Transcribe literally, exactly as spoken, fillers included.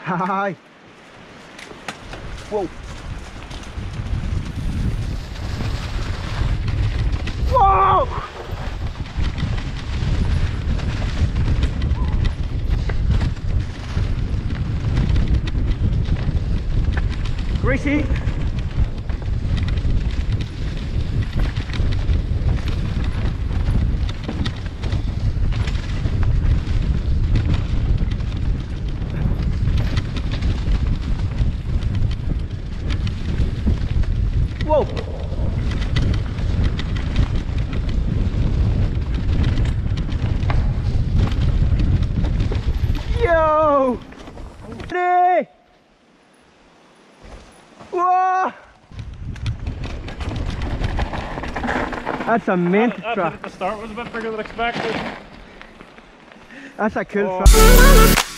Aye. Whoa. Whoa! Greasy. Whoa! Yo! Ready! Whoa! That's a mint That, that trap. hit at the start was a bit bigger than expected. That's a cool Oh. trap.